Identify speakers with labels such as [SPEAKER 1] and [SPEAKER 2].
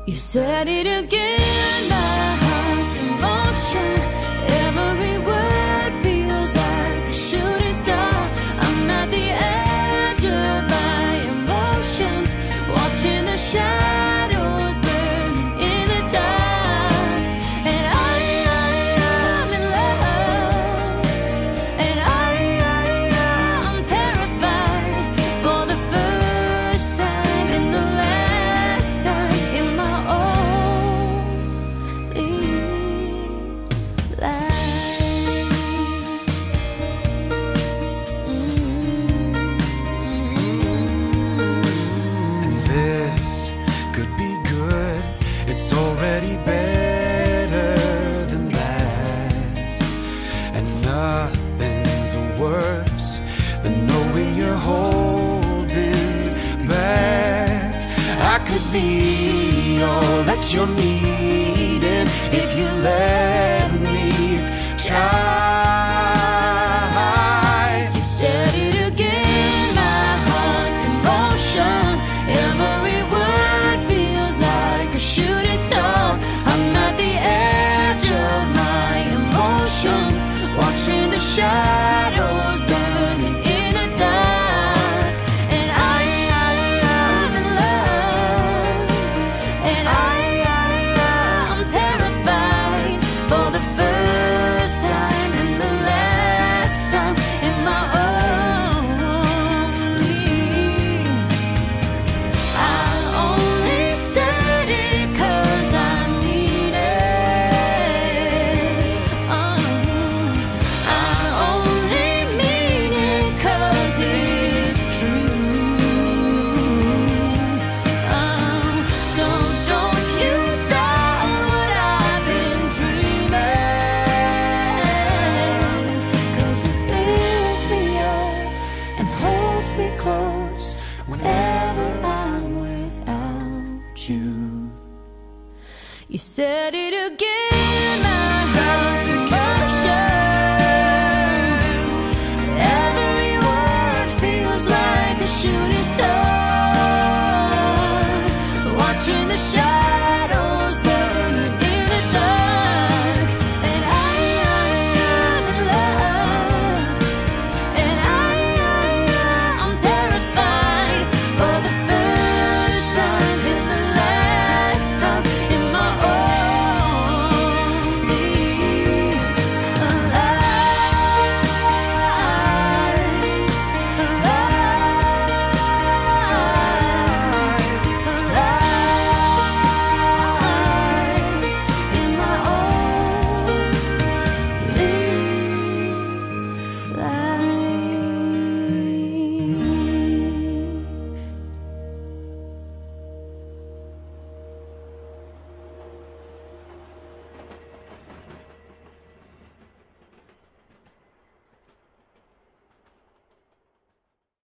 [SPEAKER 1] You said it again, my heart's in motion. Every word feels like a shooting star. I'm at the edge of my emotions, watching the shadows burn in the dark. And I'm in love, and I'm terrified for the first time and the last time in my only life.
[SPEAKER 2] And this could be good. It's already better than that. And nothing's worse than knowing you're holding back. I could be all that you're needing if you let me try.
[SPEAKER 1] You said it again, my heart's in motion. Every word feels like a shooting star. I'm at the edge of my emotions, watching the shadows burning in the dark. And I'm in love, and I'm terrified for the first time and the last time in my only said it 'cause I mean it. I only mean it 'cause it's true. So don't you doubt what I've been dreaming, 'cause it fills me up and holds me close whenever I'm without you. You said it again.